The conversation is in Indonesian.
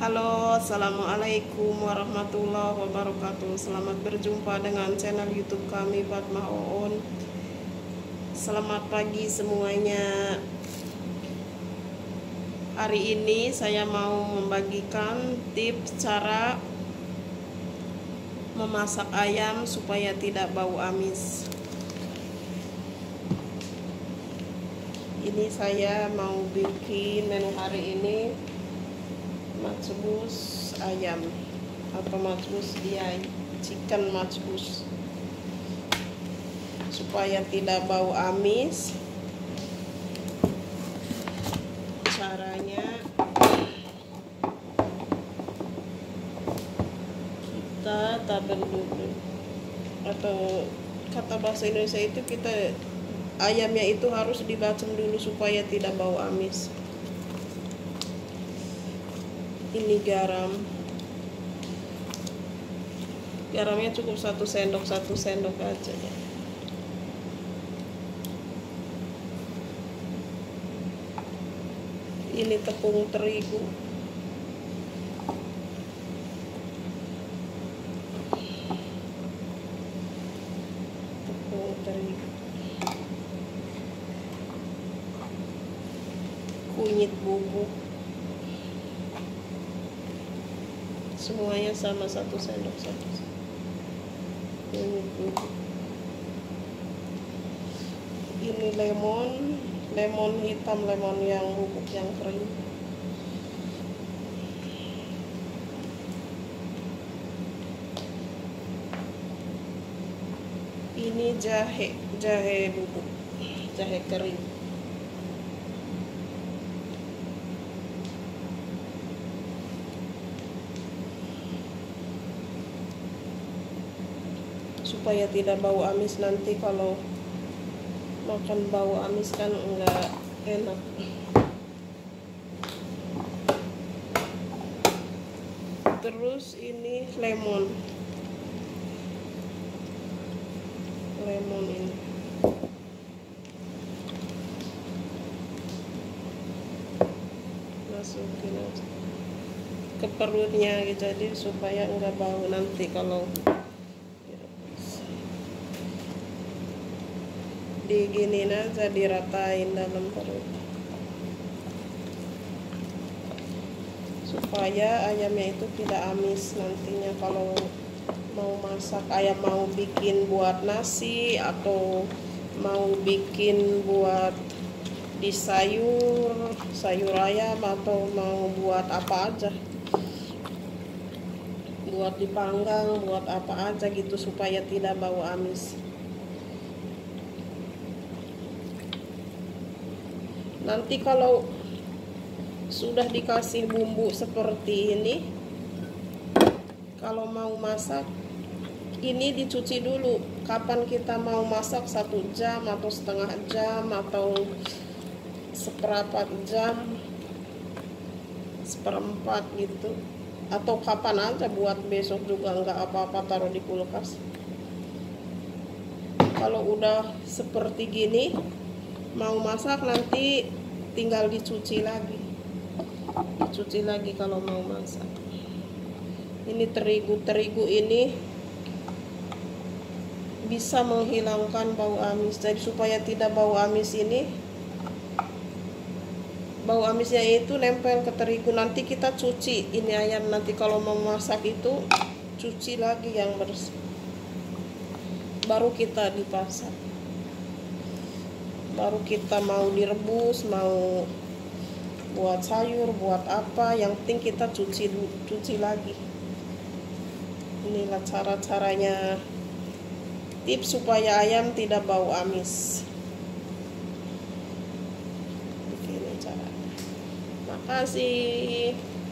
Halo, assalamualaikum warahmatullahi wabarakatuh. Selamat berjumpa dengan channel YouTube kami, Fatmah Oon. Selamat pagi semuanya. Hari ini saya mau membagikan tips cara memasak ayam supaya tidak bau amis. Ini saya mau bikin menu hari ini majbus ayam atau majbus diay, chicken majbus, supaya tidak bau amis. Caranya kita tabel dulu, atau kata bahasa Indonesia itu kita ayamnya itu harus dibacem dulu supaya tidak bau amis. Ini garamnya cukup 1 sendok aja ya. Ini tepung terigu, kunyit bubuk, semuanya sama 1 sendok kunyit bubuk. Ini lemon hitam, lemon yang bubuk yang kering. Ini jahe bubuk, jahe kering. Supaya tidak bau amis, nanti kalau makan bau amis kan enggak enak. Terus ini lemon ini masukin aja ke perutnya, jadi supaya enggak bau nanti kalau diginin aja, diratain dalam perut supaya ayamnya itu tidak amis nantinya. Kalau mau masak ayam, mau bikin buat nasi atau mau bikin buat di sayur ayam, atau mau buat apa aja, buat dipanggang, buat apa aja gitu, supaya tidak bau amis. Nanti kalau sudah dikasih bumbu seperti ini, kalau mau masak ini dicuci dulu. Kapan kita mau masak, 1 jam atau setengah jam atau seperempat jam, seperempat gitu, atau kapan aja, buat besok juga nggak apa-apa, taruh di kulkas. Kalau udah seperti gini mau masak, nanti tinggal dicuci lagi kalau mau masak. Ini terigu ini bisa menghilangkan bau amis. Jadi supaya tidak bau amis, ini bau amisnya itu nempel ke terigu. Nanti kita cuci ini ayam, nanti kalau mau masak itu cuci lagi yang bersih, baru kita dipasak. Baru kita mau direbus, mau buat sayur, buat apa, yang penting kita cuci lagi. Inilah cara-caranya, tips supaya ayam tidak bau amis. Begini caranya. Makasih.